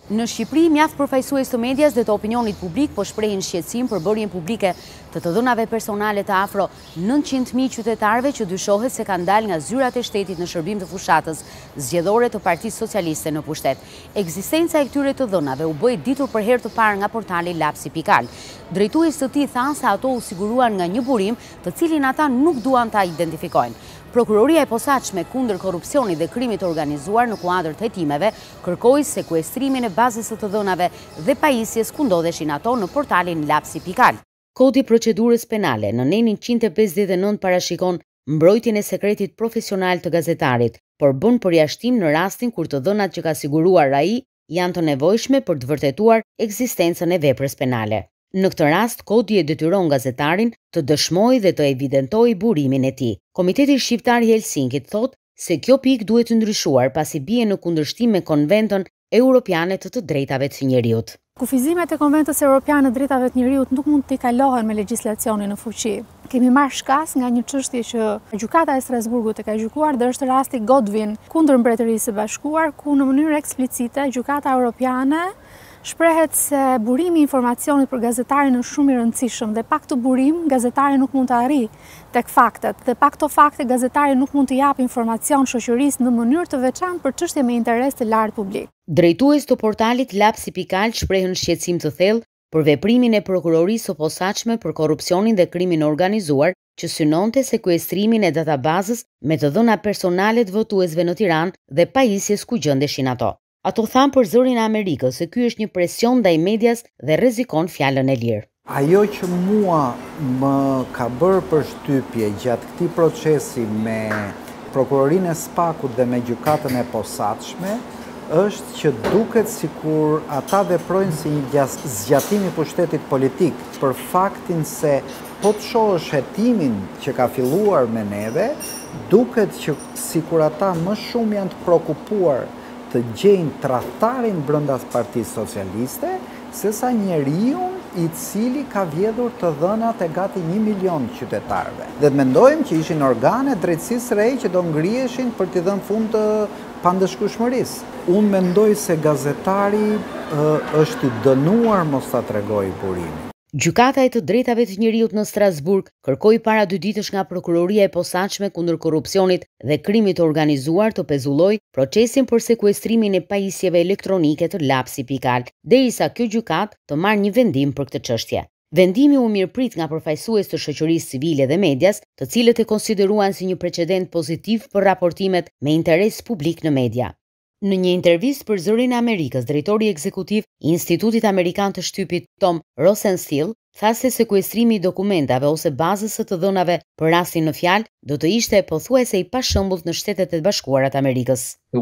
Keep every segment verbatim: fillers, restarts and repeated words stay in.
Në Shqipëri, mjaft përfaqësues të medias dhe të opinionit publik po shprehin shqetësim për bërjen publike të të dhënave personale të afro nëntëqind mijë qytetarëve që dyshohet se kanë dalë nga zyrat e shtetit në shërbim të fushatës zgjedhore të Partisë Socialiste në pushtet. Ekzistenca e këtyre të dhënave u bë ditur për herë të parë nga portali Lapsi.al. Drejtues të tij thanë se ato u siguruan nga një burim, të cilin ata nuk duan ta identifikojnë. Prokuroria e posaçme kundër korrupsionit dhe krimit të organizuar në kuadër të hetimeve kërkoi sekuestrimin e bazës së të dhënave dhe pajisjes ku ndodheshin ato në portalin Lapsi.al. Kodi i procedurës penale në nenin njëqind e pesëdhjetë e nëntë parashikon mbrojtjen e sekretit profesional të Gazetarit, por bën përjashtim në rastin kur të dhënat që ka siguruar ai janë të nevojshme për të vërtetuar ekzistencën e veprës penale. Në këtë rast, kodi e detyron gazetarin të dëshmojë dhe të evidentojë burimin e tij. Komiteti Shqiptar i Helsinkit thotë se kjo pikë duhet të ndryshuar pasi bie në kundërshtim me Konventën Europiane të të Drejtave të Njeriut. Kufizimet e Konventës Europiane të Drejtave të Njeriut nuk mund të kalohen me legjislacionin në fuqi. Kemi marrë shkas nga një çështje që gjykata e Strasburgut e ka gjykuar dhe është rasti Godwin kundër Mbretërisë së Bashkuar, ku në mënyrë eksplicite gjykata europiane shprehet se burimi i informacionit për gazetarin është shumë i rëndësishëm dhe pa këtë burim gazetari nuk mund të arrijë tek faktet dhe pa këto fakte gazetari nuk mund të japë informacion shoqërisë në mënyrë të veçantë për çështje me interes të lartë publik. Drejtues të portalit Lapsi.al shprehën shqetësim të thellë për veprimin e prokurorisë së posaçme për korrupsionin dhe krimin organizuar që synonte sekuestrimin e databazës me të dhëna personale të votuesve në Tiranë dhe pajisjes ku gjendeshin ato. Ato thanë për zërin e Amerikës se ky është një presion ndaj medias dhe rrezikon fjalën e lirë. Ajo që mua më ka bërë përshtypje gjatë këtij procesi me prokurorinë e Spakut dhe me gjykatën e posaçme është që duket sikur ata veprojnë si një zgjatim i pushtetit politik, për faktin se po të shohësh hetimin që ka filluar me neve, duket që sikur ata më shumë janë të shqetësuar të gjejnë tradhtarin brenda Partisë Socialiste, sesa njeriu i cili ka vjedhur të dhënat e gati një milion qytetarëve. Dhe mendojmë që ishin organe drejtësisë së re që do ngriheshin për t'i dhënë fund të pandëshkueshmërisë. Unë mendoj se gazetari uh, është i dënuar mos ta tregojë burimin. Gjykata e të Drejtave të Njeriut në Strasburg kërkoi para dy ditësh nga prokuroria e posaçme kundër korrupsionit dhe krimit të organizuar të pezullojë procesin për sekuestrimin e pajisjeve elektronike të Lapsi.al, derisa kjo gjykatë të marrë një vendim për këtë çështje. Vendimi u mirëprit nga përfaqësues të shoqërisë civile dhe medias, të cilët e konsideruan si një precedent pozitiv për raportimet me interes publik në media. Në një intervistë për zërin e Amerikës, drejtori ekzekutiv i Institutit Amerikan të Shtypit Tom Rosenstiel tha se sekuestrimi i dokumentave ose bazës së të dhënave për rastin në fjalë do të ishte pothuajse i pashëmbullt në Shtetet e Bashkuara të Amerikës.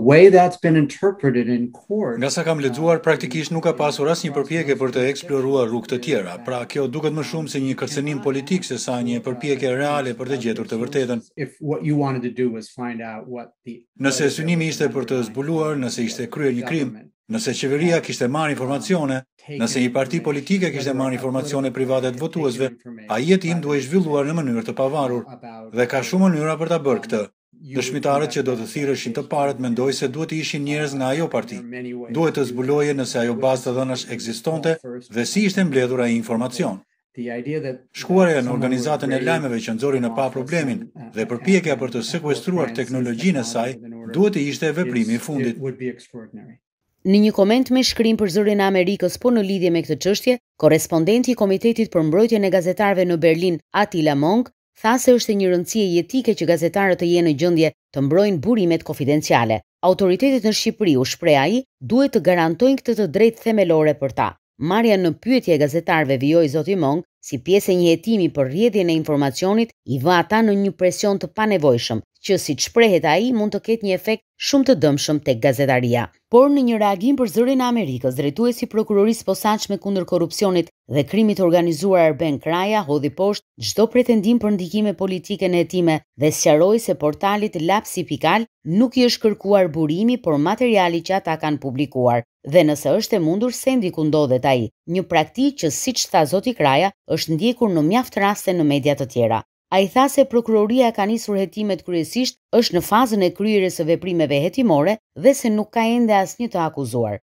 Nga sa kam lexuar, praktikisht nuk ka pasur asnjë përpjekje për të eksploruar rrugë të tjera. Pra, kjo duket më shumë si një kërcënim politik se sa një përpjekje reale për të gjetur të vërtetën. Nëse synimi ishte për të zbuluar, nëse ishte kryer një krim, nëse qeveria kishte marrë informacione, nëse një parti politike kishte marrë informacione private të votuesve, ai jetim duhej zhvilluar në mënyrë të pavarur dhe ka shumë mënyra për ta bërë këtë. Dëshmitarët që do të thirreshin të parët mendoj se duhet të ishin njerëz nga ajo parti. Duhet të zbuloje nëse ajo bazë të dhënash ekzistonte dhe si ishte mbledhur ai informacion. Shkuarja në organizatën e lajmeve që nxori në pa problemin dhe përpjekja për të sekuestruar teknologjinë e saj duhet të ishte veprimi i fundit. Në një koment me shkrim për zërin e Amerikës po në lidhje me këtë çështje, korrespondenti i Komitetit për Mbrojtjen e Gazetarëve në Berlin, Attila Monk, tha se është një rëndësie jetike që gazetarët të jenë në gjendje të mbrojnë burimet konfidenciale. Autoritetet në Shqipëri, u shpreh ai, duhet të garantojnë këtë të drejtë themelore për ta. Marrja në pyetje e gazetarëve, vijoi zoti Monk, si pjesë e një hetimi për rrjedhjen e informacionit, i vë ata në një presion të panevojshëm, që siç shprehet ai mund të ketë një efekt shumë të dëmshëm tek gazetaria. Por në një reagim për zërin e Amerikës, drejtuesi i prokurorisë posaçme kundër korrupsionit dhe krimit të organizuar Arben Kraja hodhi poshtë çdo pretendim për ndikime politike në hetime dhe sqaroi se portalit Lapsi.al nuk i është kërkuar burimi, por materiali që ata kanë publikuar. Dhe nëse është e mundur sendi ku ndodhet ai, një praktikë që siç tha zoti Kraja është ndjekur në mjaft raste në media të tjera. Ai tha se prokuroria ka nisur hetimet kryesisht është në fazën e kryerjes së veprimeve hetimore dhe se nuk ka ende asnjë të akuzuar.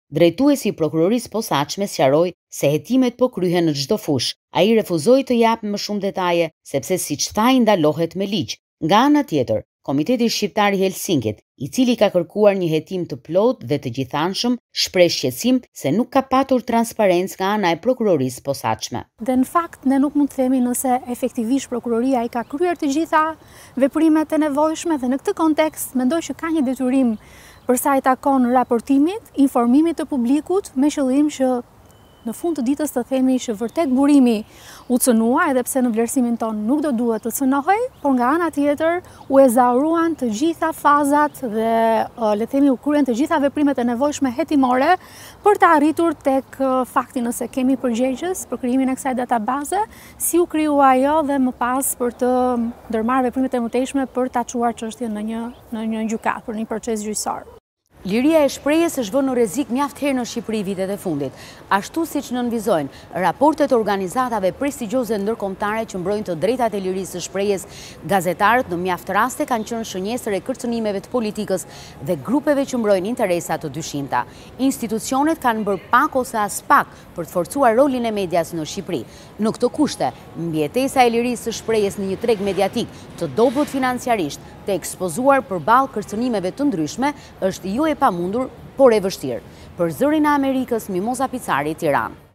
Drejtuesi i prokurorisë posaçme sqaroi se hetimet po kryhen në çdo fushë. Ai refuzoi të japë më shumë detaje sepse siç tha i ndalohet me ligj. Nga ana tjetër, Komiteti Shqiptar i Helsinkit, i cili ka kërkuar një hetim të plotë dhe të gjithanshëm, shpreh shqetësim se nuk ka patur transparencë nga ana e prokurorisë posaçme. Dhe në fakt ne nuk mund të themi nëse efektivisht prokuroria i ka kryer të gjitha veprimet e nevojshme dhe në këtë kontekst mendoj që ka një detyrim për sa i takon raportimit, informimit të publikut me qëllim që në fund të ditës të themi që vërtet burimi u cënua, edhe pse në vlerësimin ton nuk do duhet të cënohej, por nga ana tjetër u ezauruan të gjitha fazat dhe le të themi u kryen të gjitha veprimet e nevojshme hetimore për të arritur tek fakti nëse kemi përgjegjës për krijimin e kësaj databaze, si u krijua ajo dhe më pas për të ndërmarrë veprimet e mëtejshme për ta çuar çështjen në një në një gjykatë, për një proces gjyqësor. Liria e shprehjes është vënë në rrezik mjaft herë në Shqipëri vitet e fundit, ashtu siç nënvizojnë raportet e organizatave prestigjioze ndërkombëtare që mbrojnë të drejtat e lirisë së shprehjes. Gazetarët në mjaft raste kanë qenë shënjesër e kërcënimeve të politikës dhe grupeve që mbrojnë interesa të dyshimta. Institucionet kanë bërë pak ose as pak për të forcuar rolin e medias në Shqipëri. Në këto kushte, mbijetesa e lirisë së shprehjes në një treg mediatik të dobët financiarisht, të ekspozuar përballë kërcënimeve të ndryshme është jo e pamundur, por e vështirë. Për zërin e Amerikës, Tiranë.